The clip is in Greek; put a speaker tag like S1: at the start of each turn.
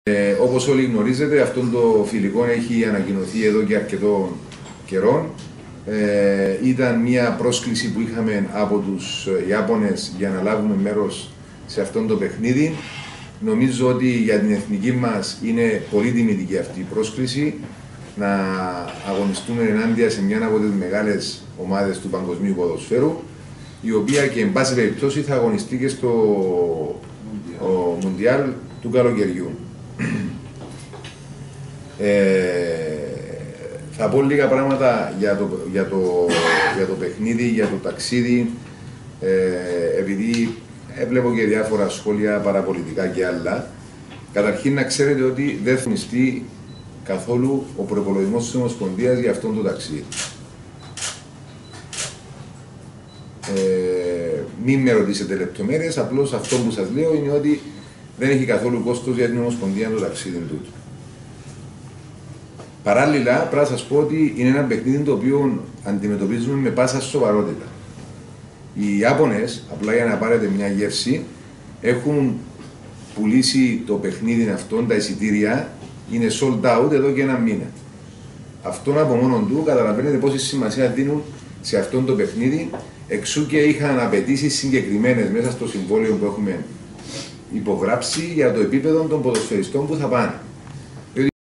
S1: Όπως όλοι γνωρίζετε, αυτό το φιλικό έχει ανακοινωθεί εδώ και αρκετό καιρό. Ήταν μια πρόσκληση που είχαμε από τους Ιάπωνες για να λάβουμε μέρος σε αυτό το παιχνίδι. Νομίζω ότι για την εθνική μας είναι πολύ τιμητική αυτή η πρόσκληση να αγωνιστούμε ενάντια σε μια από τις μεγάλες ομάδες του παγκοσμίου ποδοσφαίρου, η οποία και εν πάση περιπτώσει θα αγωνιστεί και στο Μουντιάλ του καλοκαιριού. Θα πω λίγα πράγματα για το παιχνίδι, για το ταξίδι, επειδή έβλεπω και διάφορα σχόλια παραπολιτικά και άλλα. Καταρχήν να ξέρετε ότι δεν θα αγωνιστεί καθόλου ο προϋπολογισμός της Ομοσπονδίας για αυτό το ταξίδι. Μην με ρωτήσετε λεπτομέρειες, απλώς αυτό που σας λέω είναι ότι δεν έχει καθόλου κόστος για την Ομοσπονδία το ταξίδι τούτο. Παράλληλα, πρέπει να σας πω ότι είναι ένα παιχνίδι το οποίο αντιμετωπίζουμε με πάσα σοβαρότητα. Οι Ιάπωνες, απλά για να πάρετε μια γεύση, έχουν πουλήσει το παιχνίδι αυτό, τα εισιτήρια, είναι sold out εδώ και ένα μήνα. Αυτόν από μόνον του καταλαβαίνετε πόση σημασία δίνουν σε αυτό το παιχνίδι, εξού και είχαν απαιτήσεις συγκεκριμένες μέσα στο συμβόλαιο που έχουμε υπογράψει για το επίπεδο των ποδοσφαιριστών που θα πάνε.